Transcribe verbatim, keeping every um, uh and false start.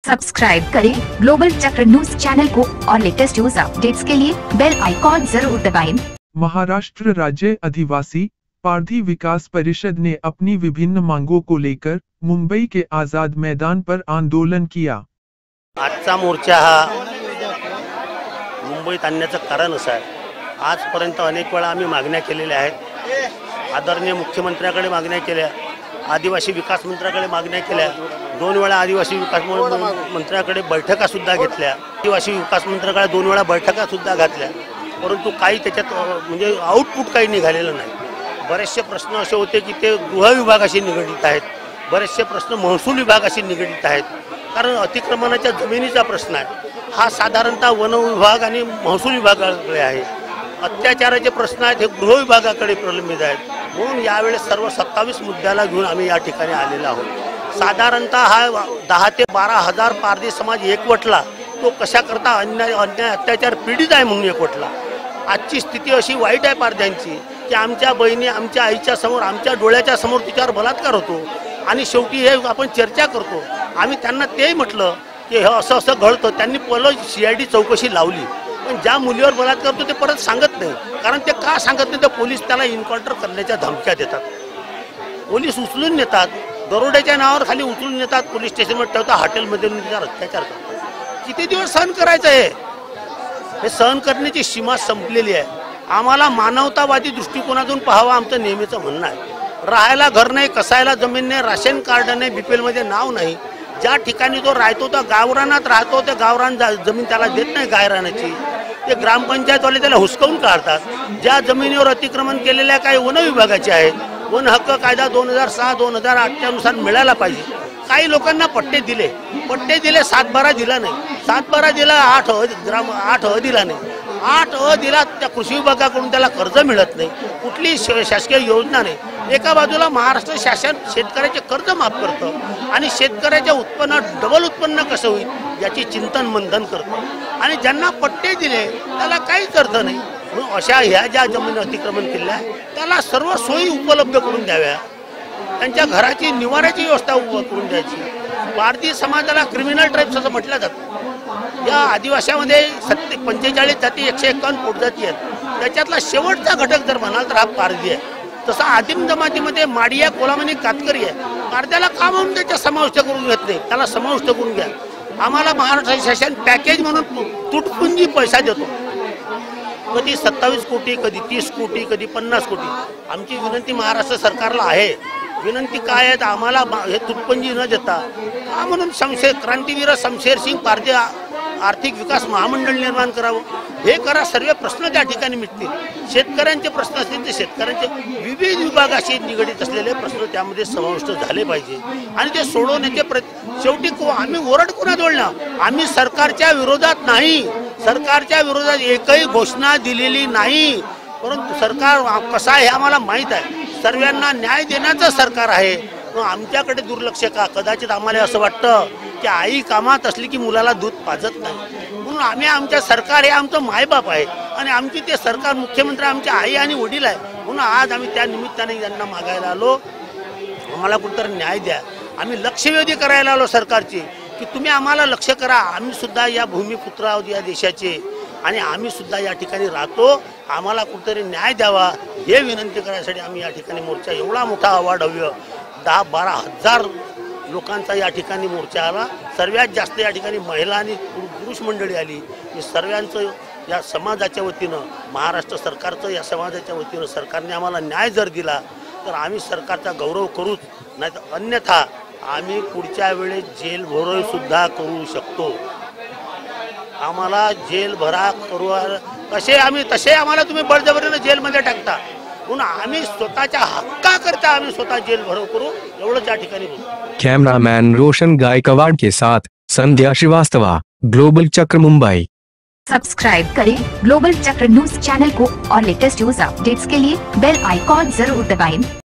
Subscribe करें global Chakra news channel को और लेटेस्ट न्यूज अपडेट्स के लिए बेल आइकॉन जरूर दबाएं। महाराष्ट्र राज्य आदिवासी पारधी विकास परिषद ने अपनी विभिन्न मांगों को लेकर मुंबई के आजाद मैदान पर आंदोलन किया। आजचा मोर्चा हा मुंबईत आणण्याचं कारण असं आहे, आजपर्यंत अनेक वेळा आम्ही मागण्या केलेल्या आहेत। आदरणीय मुख्यमंत्र्याकडे मागण्या केल्या, आदिवासी विकास मंत्र्याकडे मागण्या केल्या, दोन वेळा आदिवासी विकास मंत्र्याकडे बैठका सुद्धा घेतल्या, आदिवासी विकास मंत्र्याकडे दोन वेळा बैठका सुद्धा घातल्या, परंतु काही त्याच्यात म्हणजे आउटपुट काही निघालेलं नाही। बरेचसे प्रश्न असे होते की ते गृह विभागाशी निगडीत आहेत, बरेचसे प्रश्न महसूल विभागाशी निगडीत आहेत, कारण अतिक्रमणाच्या जमिनीचा प्रश्न आहे हा साधारणतः वन विभाग आणि महसूल विभागाकडे आहे। अत्याचाराचे प्रश्न आहेत हे गृह विभागाकडे प्रलंबित आहेत। म्हणून यावेळेस सर्व सत्तावीस मुद्द्याला घेऊन आम्ही या ठिकाणी आलेलो आहोत। साधारणतः हा दहा ते बारा हजार पारधी समाज एकवटला, तो कशा करता अन्याय अन्याय अत्याचार पीडित आहे म्हणून एकवटला। आजची स्थिती अशी वाईट आहे पारध्यांची की आमच्या बहिणी आमच्या आईच्या समोर आमच्या डोळ्याच्या समोर तिच्यावर बलात्कार होतो आणि शेवटी हे आपण चर्चा करतो। आम्ही त्यांना तेही म्हटलं की हे असं असं घडतं, त्यांनी पहिलं सी आय डी चौकशी लावली, पण ज्या मुलीवर बलात्कार करतो ते परत सांगत नाही, कारण ते का सांगत नाही तर पोलीस त्याला इन्काउंटर करण्याच्या धमक्या देतात, पोलीस उचलून नेतात, दरोड्याच्या नावावर खाली उचलून नेतात, पोलीस स्टेशनवर ठेवतात, हॉटेलमध्ये त्याच्यावर अत्याचार करतात। किती दिवस सहन करायचं आहे? हे सहन करण्याची सीमा संपलेली आहे। आम्हाला मानवतावादी दृष्टिकोनातून पाहावं आमचं नेहमीचं म्हणणं आहे। राहायला घर नाही, कसायला जमीन नाही, राशन कार्ड नाही, बीपीएलमध्ये नाव नाही, ज्या ठिकाणी तो राहतो त्या गावरानात राहतो, त्या गावरान जमीन त्याला देत नाही गायरानाची, ते ग्रामपंचायतवाले त्याला हुसकावून काढतात। ज्या जमिनीवर अतिक्रमण केलेल्या काही वन विभागाचे आहेत, वन हक्क कायदा दोन हजार सहा दोन हजार आठच्या नुसार मिळायला पाहिजे। काही लोकांना पट्टे दिले पट्टे दिले सातबारा दिला नाही, सातबारा दिला, आठ अ ग्राम आठ अ दिला नाही, आठ अ दिला, त्या कृषी विभागाकडून त्याला कर्ज मिळत नाही, कुठली शासकीय योजना नाही। एका बाजूला महाराष्ट्र शासन शेतकऱ्याचे कर्ज माफ करतं आणि शेतकऱ्याच्या उत्पन्न डबल उत्पन्न कसं होईल याची चिंतन मंथन करतं, आणि ज्यांना पट्टे दिले त्याला काहीच अर्थ नाही। म्हणून अशा ह्या ज्या जमीन अतिक्रमण केल्या त्याला सर्व सोयी उपलब्ध करून द्याव्या, त्यांच्या घराची निवाऱ्याची व्यवस्था उभं करून द्यायची। पारधी समाजाला क्रिमिनल ट्राईब्स असं म्हटलं जातं। या आदिवासीमध्ये सत्ते पंचेचाळीस जाती एकशे एकावन्न पोटजाती आहेत, त्याच्यातला शेवटचा घटक जर म्हणाल तर हा पारधी आहे। तसा आदिम जमातीमध्ये माडिया कोलामणी कातकरी आहे, पारध्याला का म्हणून त्याच्या समाविष्ट करून घेत नाही, त्याला समाविष्ट करून घ्या। आम्हाला महाराष्ट्र शासन पॅकेज म्हणून तुटपुंजी पैसा देतो, कधी सत्तावीस कोटी, कधी तीस कोटी, कधी पन्नास कोटी। आमची विनंती महाराष्ट्र सरकारला आहे, विनंती काय आहे, आम्हाला हे तुटपुंजी न देता का म्हणून शमशेर क्रांतीवीर शमशेर सिंग पारधी आर्थिक विकास महामंडळ निर्माण करावं, हे करा, सर्व प्रश्न त्या ठिकाणी मिटतील। शेतकऱ्यांचे प्रश्न असतील ते शेतकऱ्यांचे विविध विभागाशी निगडीत असलेले प्रश्न त्यामध्ये समाविष्ट झाले पाहिजे आणि ते सोडवण्याचे प्रयत्न। शेवटी आम्ही ओरड कोणाजवळ ना, आम्ही सरकारच्या विरोधात नाही, सरकारच्या विरोधात एकही घोषणा दिलेली नाही, परंतु सरकार कसं आहे हे आम्हाला माहीत आहे। सर्वांना न्याय देण्याचं सरकार आहे, आमच्याकडे दुर्लक्ष का? कदाचित आम्हाला असं वाटतं की आई कामात असली की मुलाला दूध पाजत नाही, म्हणून आम्ही आमच्या सरकार हे आमचं मायबाप आहे आणि आमची ते सरकार मुख्यमंत्री आमच्या आई आणि वडील आहे, म्हणून आज आम्ही त्या निमित्ताने यांना मागायला आलो, आम्हाला कुठंतरी न्याय द्या। आम्ही लक्षवेधी करायला आलो सरकारची की तुम्ही आम्हाला लक्ष करा, आम्ही सुद्धा या भूमिपुत्र आहोत या देशाचे आणि आम्ही सुद्धा या ठिकाणी राहतो, आम्हाला कुठंतरी न्याय द्यावा हे विनंती करण्यासाठी आम्ही या ठिकाणी मोर्चा, एवढा मोठा अवाढव्य दहा बारा हजार लोकांचा या ठिकाणी मोर्चा आला। सर्वात जास्त या ठिकाणी महिला आणि पुरुष मंडळी आली। मी सर्वांचं या समाजाच्या वतीनं, महाराष्ट्र सरकारचं या समाजाच्या वतीनं, सरकारने आम्हाला न्याय जर दिला तर आम्ही सरकारचा गौरव करूच, नाही तर अन्यथा आम्ही पुढच्या वेळेस जेल भरो सुद्धा करू शकतो। आम्हाला जेल भरा करू तसे आम्ही तसे आम्हाला तुम्ही बळजबरीनं जेलमध्ये टाकता, म्हणून आम्ही स्वतःच्या हक्काकरता आम्ही स्वतः जेल भरो करू, एवढंच या ठिकाणी बोलू। कैमरामैन रोशन गायकवाड़ के साथ संध्या श्रीवास्तवा, ग्लोबल चक्र मुंबई। सब्सक्राइब करें ग्लोबल चक्र न्यूज चैनल को और लेटेस्ट न्यूज अपडेट्स के लिए बेल आइकॉन जरूर दबाएं।